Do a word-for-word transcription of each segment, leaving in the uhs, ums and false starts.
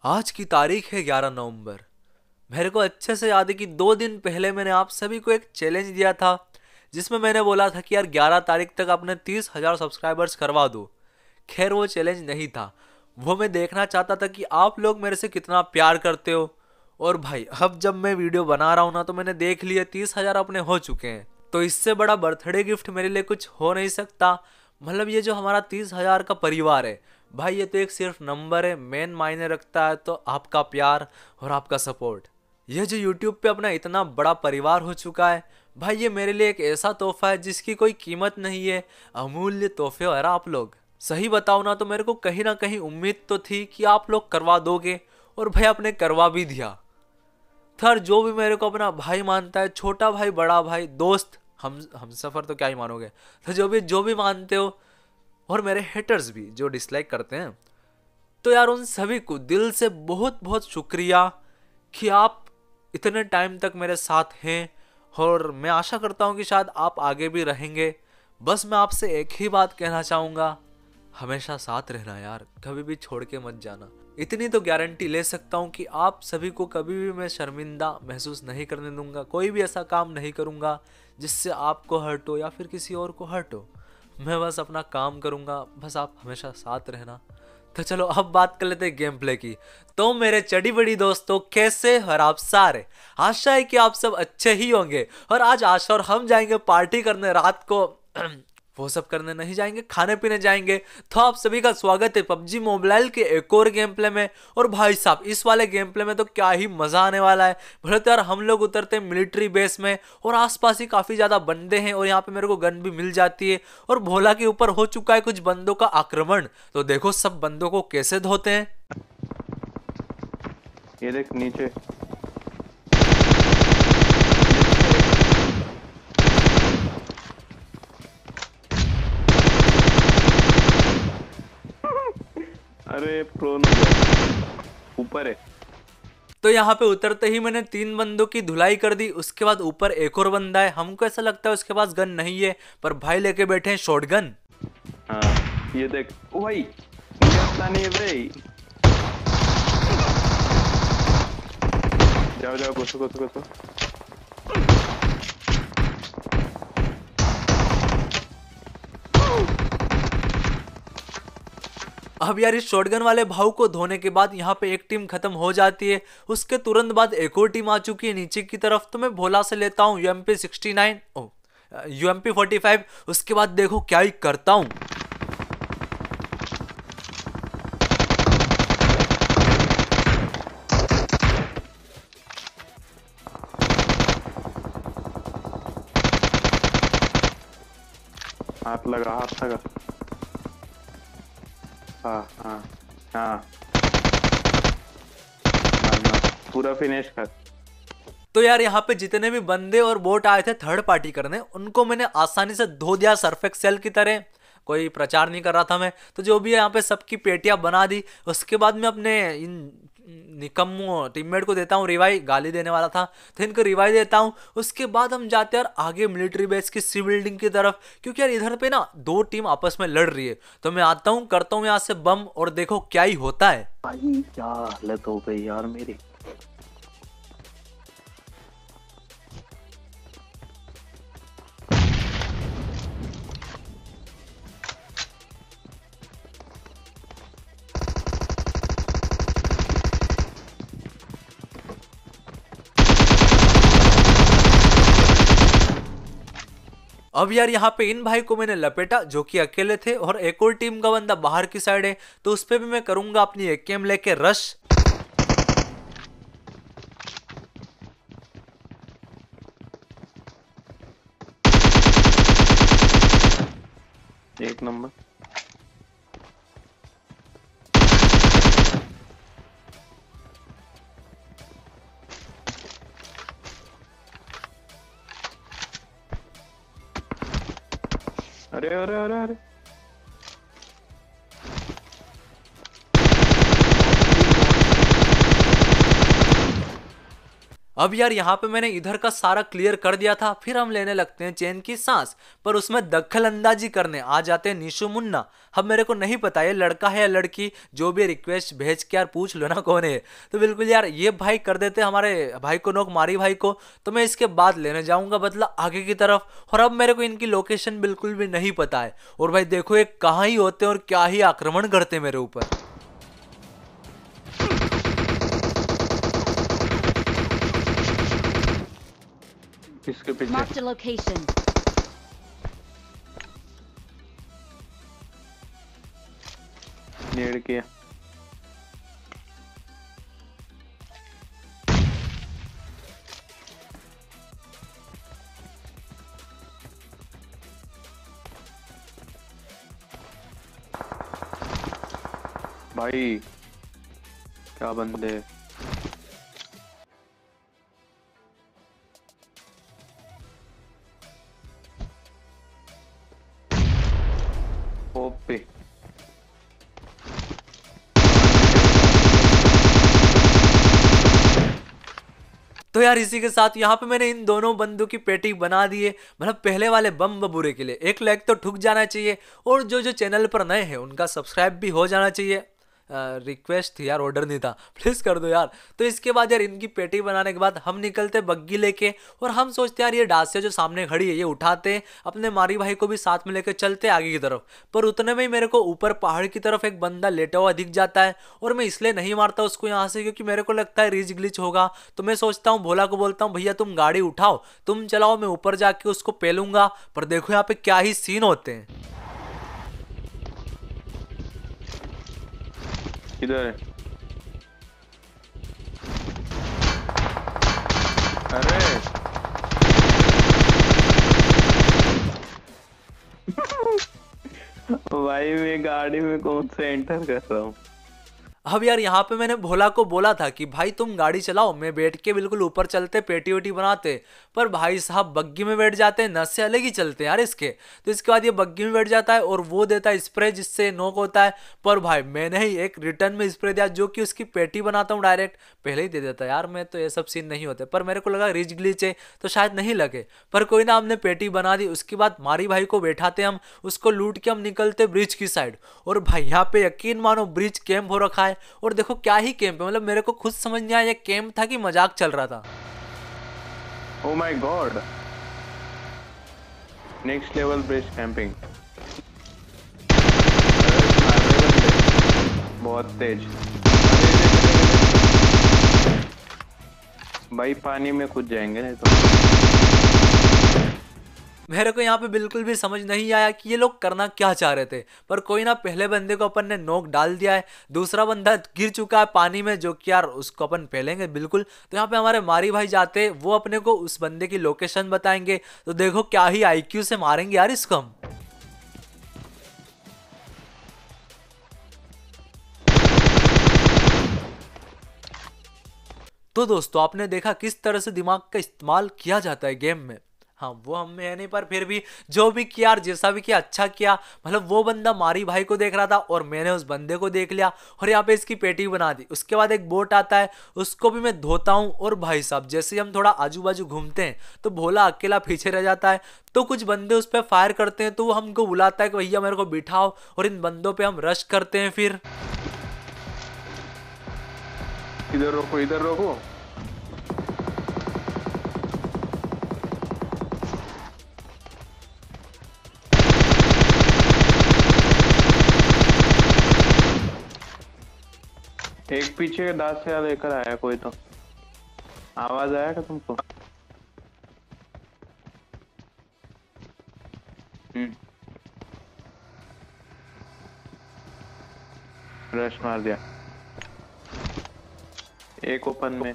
आज की तारीख है ग्यारह नवंबर। मेरे को अच्छे से याद है कि दो दिन पहले मैंने आप सभी को एक चैलेंज दिया था, जिसमें मैंने बोला था कि यार ग्यारह तारीख तक अपने तीस हजार सब्सक्राइबर्स करवा दो। खैर वो चैलेंज नहीं था, वो मैं देखना चाहता था कि आप लोग मेरे से कितना प्यार करते हो। और भाई अब जब मैं वीडियो बना रहा हूँ ना, तो मैंने देख लिया तीस हजार अपने हो चुके हैं। तो इससे बड़ा बर्थडे गिफ्ट मेरे लिए कुछ हो नहीं सकता। मतलब ये जो हमारा तीस हजार का परिवार है भाई, ये तो एक सिर्फ नंबर है। मेन मायने रखता है तो आपका प्यार और आपका सपोर्ट। ये जो यूट्यूब पे अपना इतना बड़ा परिवार हो चुका है भाई, ये मेरे लिए एक ऐसा तोहफा है जिसकी कोई कीमत नहीं है। अमूल्य तोहफे हो यार आप लोग। सही बताओ ना तो मेरे को कहीं ना कहीं उम्मीद तो थी कि आप लोग करवा दोगे, और भाई आपने करवा भी दिया। थर जो भी मेरे को अपना भाई मानता है, छोटा भाई, बड़ा भाई, दोस्त, हम हम सफर तो क्या ही मानोगे, तो जो भी जो भी मानते हो, और मेरे हेटर्स भी जो डिसलाइक करते हैं, तो यार उन सभी को दिल से बहुत बहुत शुक्रिया कि आप इतने टाइम तक मेरे साथ हैं। और मैं आशा करता हूँ कि शायद आप आगे भी रहेंगे। बस मैं आपसे एक ही बात कहना चाहूँगा, हमेशा साथ रहना यार, कभी भी छोड़ के मत जाना। इतनी तो गारंटी ले सकता हूँ कि आप सभी को कभी भी मैं शर्मिंदा महसूस नहीं करने दूंगा। कोई भी ऐसा काम नहीं करूँगा जिससे आपको हर्ट हो या फिर किसी और को हर्ट हो। मैं बस अपना काम करूँगा, बस आप हमेशा साथ रहना। तो चलो अब बात कर लेते हैं गेम प्ले की। तो मेरे चड़ी बड़ी दोस्तों, कैसे और आप सारे, आशा है कि आप सब अच्छे ही होंगे। और आज आशा और हम जाएंगे पार्टी करने रात को। वो सब करने नहीं जाएंगे, खाने पीने जाएंगे। तो आप सभी का स्वागत है पबजी मोबाइल के एक और गेम प्ले में। और भाई साहब इस वाले गेम प्ले में तो क्या ही मजा आने वाला है। भले तो यार हम लोग उतरते हैं मिलिट्री बेस में, और आसपास ही काफी ज्यादा बंदे हैं, और यहाँ पे मेरे को गन भी मिल जाती है। और भोला के ऊपर हो चुका है कुछ बंदों का आक्रमण। तो देखो सब बंदों को कैसे धोते हैं। ये देख नीचे। अरे प्रोन ऊपर है। तो यहाँ पे उतरते ही मैंने तीन बंदों की धुलाई कर दी। उसके बाद ऊपर एक और बंदा है, हमको ऐसा लगता है उसके पास गन नहीं है, पर भाई लेके बैठे हैं शॉटगन। हाँ ये देख, ओ भाई मुझे पता नहीं है भाई। जाओ जाओ, घुसो घुसो घुसो। अब यार इस शॉटगन वाले भाव को धोने के बाद यहाँ पे एक टीम खत्म हो जाती है। उसके तुरंत बाद एक और टीम आ चुकी है नीचे की तरफ। तो मैं भोला से लेता हूँ U M P sixty nine, O U M P forty five. उसके बाद देखो क्या ही करता हूँ। हाथ लगा, हाथ लगा। हाँ हाँ हाँ, पूरा फिनिश कर। तो यार यहाँ पे जितने भी बंदे और बोट आए थे थर्ड पार्टी करने, उनको मैंने आसानी से धो दिया सर्फ एक्सेल की तरह। कोई प्रचार नहीं कर रहा था मैं। तो जो भी है यहाँ पे सबकी पेटियां बना दी। उसके बाद मैं अपने इन निकम्मो टीममेट को देता हूँ रिवाइव। गाली देने वाला था तो इनको रिवाइव देता हूँ। उसके बाद हम जाते हैं यार आगे मिलिट्री बेस की सी बिल्डिंग की तरफ, क्योंकि यार इधर पे ना दो टीम आपस में लड़ रही है। तो मैं आता हूँ, करता हूँ यहाँ से बम, और देखो क्या ही होता है। भाई क्या हालत हो गई यार मेरी। अब यार यहाँ पे इन भाई को मैंने लपेटा जो कि अकेले थे, और एक और टीम का बंदा बाहर की साइड है। तो उस पे भी मैं करूंगा अपनी ए के एम लेके रश। एक नंबर। अरे अरे अरे अरे अब यार यहाँ पे मैंने इधर का सारा क्लियर कर दिया था, फिर हम लेने लगते हैं चैन की सांस, पर उसमें दखल अंदाजी करने आ जाते हैं निशु मुन्ना। अब मेरे को नहीं पता ये लड़का है या लड़की, जो भी रिक्वेस्ट भेज के यार पूछ लो ना कौन है। तो बिल्कुल यार ये भाई कर देते हमारे भाई को नोक, मारी भाई को। तो मैं इसके बाद लेने जाऊंगा बदला आगे की तरफ, और अब मेरे को इनकी लोकेशन बिल्कुल भी नहीं पता है। और भाई देखो ये कहाँ ही होते हैं और क्या ही आक्रमण करते मेरे ऊपर। इसके पीछे Marked a location. नेड़ किया। भाई क्या बंदे। ओपे तो यार इसी के साथ यहाँ पे मैंने इन दोनों बंदों की पेटी बना दी है। मतलब पहले वाले बम बबूरे के लिए एक लाइक तो ठुक जाना चाहिए, और जो जो चैनल पर नए हैं उनका सब्सक्राइब भी हो जाना चाहिए। रिक्वेस्ट थी यार, ऑर्डर नहीं था, प्लीज कर दो यार। तो इसके बाद यार इनकी पेटी बनाने के बाद हम निकलते बग्गी लेके, और हम सोचते यार ये डासिया जो सामने खड़ी है ये उठाते, अपने मारी भाई को भी साथ में लेकर चलते आगे की तरफ। पर उतने में ही मेरे को ऊपर पहाड़ की तरफ एक बंदा लेटा हुआ दिख जाता है, और मैं इसलिए नहीं मारता उसको यहाँ से क्योंकि मेरे को लगता है रीच ग्लिच होगा। तो मैं सोचता हूँ भोला को बोलता हूँ भैया तुम गाड़ी उठाओ, तुम चलाओ, मैं ऊपर जाके उसको पेलूंगा। पर देखो यहाँ पे क्या ही सीन होते हैं। किधर है? अरे भाई मैं गाड़ी में कौन से एंटर कर रहा हूँ। अब यार यहाँ पे मैंने भोला को बोला था कि भाई तुम गाड़ी चलाओ, मैं बैठ के बिल्कुल ऊपर चलते पेटी वेटी बनाते। पर भाई साहब बग्गी में बैठ जाते हैं, नस से अलग ही चलते हैं यार इसके। तो इसके बाद ये बग्गी में बैठ जाता है और वो देता है स्प्रे जिससे नोक होता है। पर भाई मैंने ही एक रिटर्न में स्प्रे दिया जो कि उसकी पेटी बनाता हूँ डायरेक्ट, पहले ही दे देता यार मैं तो, ये सब सीन नहीं होते। पर मेरे को लगा रिच ग्लिच है तो शायद नहीं लगे, पर कोई ना, हमने पेटी बना दी। उसके बाद मारी भाई को बैठाते हम, उसको लूट के हम निकलते ब्रिज की साइड। और भाई यहाँ पे यकीन मानो ब्रिज कैंप हो रखा है, और देखो क्या ही कैंप है। मतलब मेरे को खुद समझ नहीं आया ये कैंप था कि मजाक चल रहा था। Oh my God, next level bridge camping. बहुत तेज भाई, पानी में कूद जाएंगे नहीं तो। मेरे को यहाँ पे बिल्कुल भी समझ नहीं आया कि ये लोग करना क्या चाह रहे थे। पर कोई ना, पहले बंदे को अपन ने नोक डाल दिया है, दूसरा बंदा गिर चुका है पानी में, जो कि यार उसको अपन पहलेंगे बिल्कुल। तो यहाँ पे हमारे मारी भाई जाते हैं, वो अपने को उस बंदे की लोकेशन बताएंगे। तो देखो क्या ही आईक्यू से मारेंगे यार इसको हम। तो दोस्तों आपने देखा किस तरह से दिमाग का इस्तेमाल किया जाता है गेम में। हाँ वो हम में है नहीं, पर फिर भी जो भी किया यार, जैसा भी किया अच्छा किया। मतलब वो बंदा मारी भाई को देख रहा था और मैंने उस बंदे को देख लिया, और यहाँ पे इसकी पेटी बना दी। उसके बाद एक बोट आता है, उसको भी मैं धोता हूँ। और भाई साहब जैसे ही हम थोड़ा आजू बाजू घूमते हैं तो भोला अकेला पीछे रह जाता है। तो कुछ बंदे उस पर फायर करते हैं, तो वो हमको बुलाता है कि भैया मेरे को बिठाओ, और इन बंदों पे हम रश करते हैं। फिर इधर रोको, इधर रोको। एक पीछे दास से लेकर आया कोई, तो आवाज आया क्या तुमको? हम्म, रश मार दिया एक ओपन में।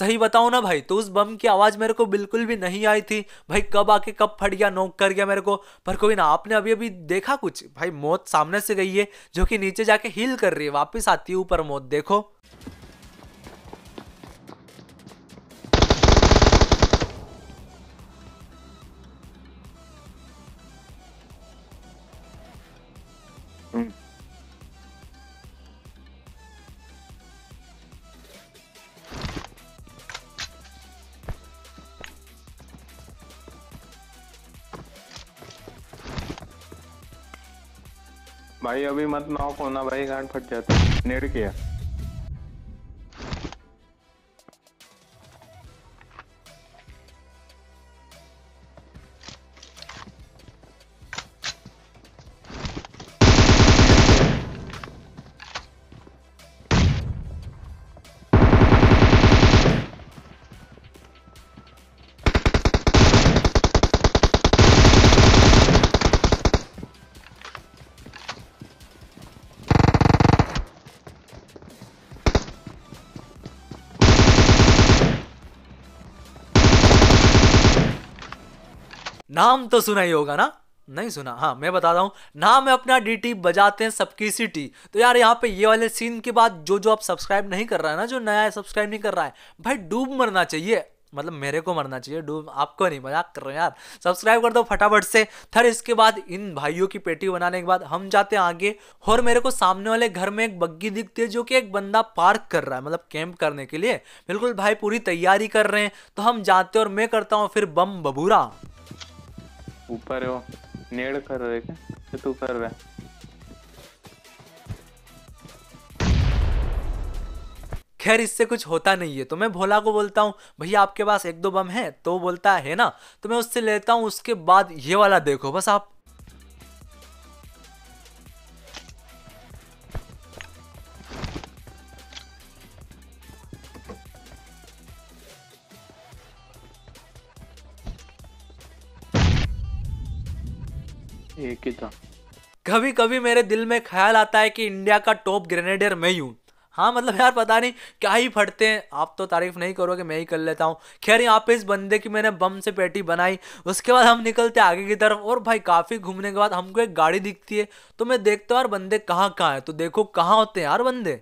सही बताऊं ना भाई, तो उस बम की आवाज मेरे को बिल्कुल भी नहीं आई थी भाई, कब आके कब फट गया, नॉक कर गया मेरे को। पर कोई ना, आपने अभी अभी देखा कुछ भाई, मौत सामने से गई है जो कि नीचे जाके हील कर रही है, वापस आती है ऊपर मौत, देखो। हम्म। भाई अभी मत नॉक होना भाई, गांड फट जाता है। नेड़ किया। नाम तो सुना ही होगा ना? नहीं सुना? हाँ मैं बताता हूँ, नाम है अपना डीटी, बजाते हैं सबकी सिटी। तो यार यहाँ पे ये वाले सीन के बाद जो जो आप सब्सक्राइब नहीं कर रहा है ना, जो नया सब्सक्राइब नहीं कर रहा है भाई, डूब मरना चाहिए, मतलब मेरे को मरना चाहिए डूब, आपको नहीं, मजाक कर रहे हैं यार। सब्सक्राइब कर दो फटाफट से। फिर इसके बाद इन भाइयों की पेटी बनाने के बाद हम जाते हैं आगे, और मेरे को सामने वाले घर में एक बग्गी दिखती है जो कि एक बंदा पार्क कर रहा है, मतलब कैंप करने के लिए। बिल्कुल भाई पूरी तैयारी कर रहे हैं, तो हम जाते हैं और मैं करता हूँ फिर बम बबूरा। ऊपर है वो, नेड़ कर रहे क्या? ये तू कर रहा है। खैर इससे कुछ होता नहीं है, तो मैं भोला को बोलता हूँ भैया आपके पास एक दो बम है? तो वो बोलता है ना, तो मैं उससे लेता हूँ। उसके बाद ये वाला देखो बस आप, एक ही था। कभी कभी मेरे दिल में ख्याल आता है कि इंडिया का टॉप ग्रेनेडियर मैं ही हूँ। हाँ मतलब यार पता नहीं क्या ही फटते हैं, आप तो तारीफ नहीं करोगे, मैं ही कर लेता हूँ। खैर यहाँ पे इस बंदे की मैंने बम से पेटी बनाई। उसके बाद हम निकलते आगे की तरफ, और भाई काफी घूमने के बाद हमको एक गाड़ी दिखती है, तो मैं देखता हूँ यार बंदे कहाँ कहाँ है। तो देखो कहाँ होते हैं यार बंदे,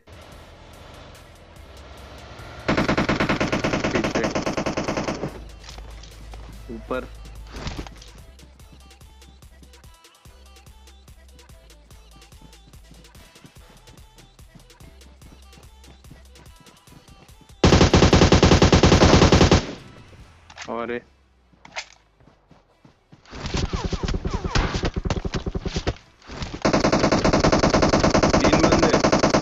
पीछे ऊपर। और ये तीन बंदे।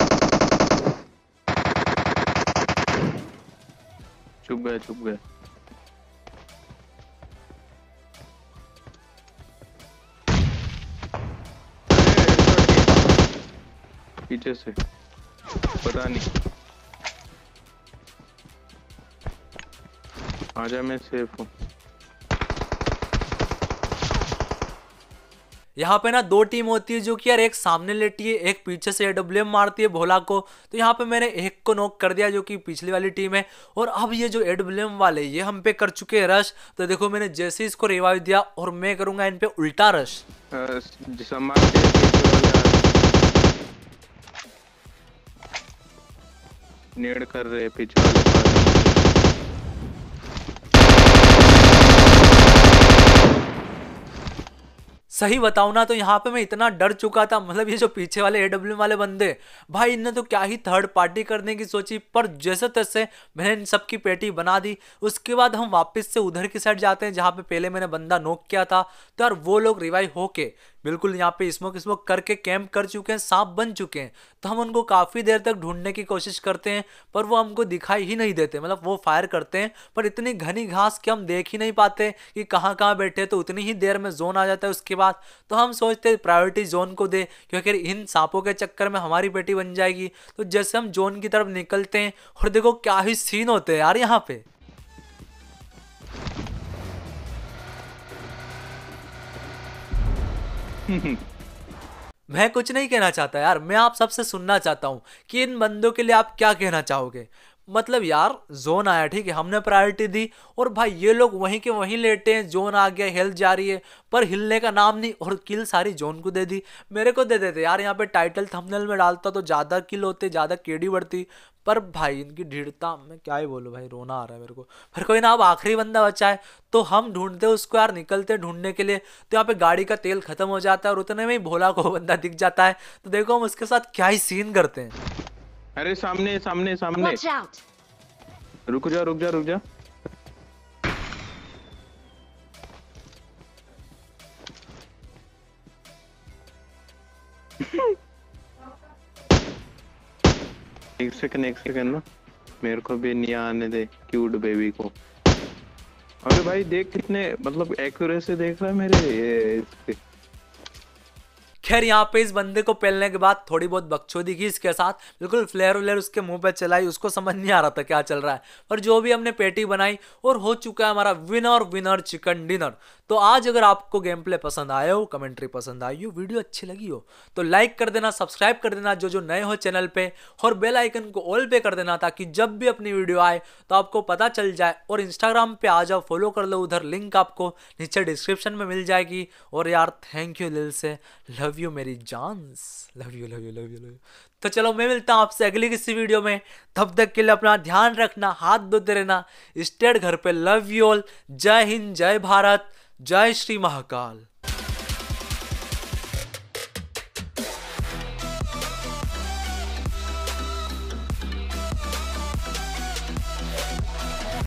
चुप गए चुप गए। पीछे से पता नहीं। आजा मैं सेफ हूँ। यहाँ पे ना दो टीम होती है जो कि यार एक सामने लेटी है, एक पीछे से एडब्ल्यूएम मारती है भोला को। तो यहाँ पे मैंने एक को नॉक कर दिया जो कि पिछली वाली टीम है, और अब ये जो एडब्ल्यूएम वाले ये हम पे कर चुके हैं रश। तो देखो मैंने जैसे इसको रिवाइव दिया और मैं करूंगा इन पे उल्टा रश। सम्मान के पीछे वाले नेड़ कर रहे पीछे वाले पास। सही बताऊं ना तो यहाँ पे मैं इतना डर चुका था, मतलब ये जो पीछे वाले एडब्ल्यू वाले बंदे भाई, इनने तो क्या ही थर्ड पार्टी करने की सोची, पर जैसे तैसे मैंने इन सबकी पेटी बना दी। उसके बाद हम वापस से उधर की साइड जाते हैं जहाँ पे पहले मैंने बंदा नॉक किया था। तो यार वो लोग रिवाइव होके बिल्कुल यहाँ पे स्मोक स्मोक करके कैंप कर चुके हैं, सांप बन चुके हैं। तो हम उनको काफी देर तक ढूंढने की कोशिश करते हैं, पर वो हमको दिखाई ही नहीं देते। मतलब वो फायर करते हैं पर इतनी घनी घास कि हम देख ही नहीं पाते कि कहाँ कहाँ बैठे। तो उतनी ही देर में जोन आ जाता है उसके बाद। तो हम सोचते हैं प्रायोरिटी जोन को दे, क्योंकि इन सांपों के चक्कर में हमारी बेटी बन जाएगी। तो जैसे हम जोन की तरफ निकलते हैं, और देखो क्या ही सीन होते हैं यार यहाँ पे। मैं कुछ नहीं कहना चाहता यार, मैं आप सबसे सुनना चाहता हूं कि इन बंदों के लिए आप क्या कहना चाहोगे। मतलब यार जोन आया, ठीक है, हमने प्रायोरिटी दी और भाई ये लोग वहीं के वहीं लेटे हैं, जोन आ गया, हेल्थ जा रही है पर हिलने का नाम नहीं, और किल सारी जोन को दे दी। मेरे को दे देते यार, यहाँ पे टाइटल थंबनेल में डालता तो ज्यादा किल होते, ज्यादा केडी बढ़ती, पर भाई इनकी ढीढ़ता, मैं क्या ही बोलूं भाई, रोना आ रहा है मेरे को। फिर कोई ना, अब आखिरी बंदा बचा है तो हम ढूंढते उसको यार, निकलते ढूंढने के लिए, तो यहाँ पे गाड़ी का तेल खत्म हो जाता है और उतने में ही भोला को बंदा दिख जाता है। तो देखो हम उसके साथ क्या ही सीन करते हैं। अरे सामने सामने सामने, Watch out! रुक जा रुक जा रुक जा। एक सेकंड एक सेकंड ना, मेरे को भी नहीं आने दे क्यूट बेबी को। अरे भाई देख कितने मतलब एक्यूरेसी देख रहा है मेरे ये इसके। खैर यहाँ पे इस बंदे को पेलने के बाद थोड़ी बहुत बकचोदी की इसके साथ, बिल्कुल फ्लेयर व्लेयर उसके मुंह पे चलाई, उसको समझ नहीं आ रहा था क्या चल रहा है, पर जो भी हमने पेटी बनाई और हो चुका है हमारा विनर विनर चिकन डिनर। तो आज अगर आपको गेम प्ले पसंद आया हो, कमेंट्री पसंद आई हो, वीडियो अच्छी लगी हो तो लाइक कर देना, सब्सक्राइब कर देना जो जो नए हो चैनल पे, और बेल आइकन को ऑल पे कर देना ताकि जब भी अपनी वीडियो आए तो आपको पता चल जाए। और इंस्टाग्राम पे आ जाओ, फॉलो कर लो, उधर लिंक आपको नीचे डिस्क्रिप्शन में मिल जाएगी। और यार थैंक यू दिल से, लव यू मेरी जानस, love you love you love you love you. तो चलो मैं मिलता हूं आपसे अगली किसी वीडियो में, तब तक के लिए अपना ध्यान रखना, हाथ धोते रहना, स्टेट घर पे, लव यू ऑल, जय हिंद, जय भारत, जय श्री महाकाल।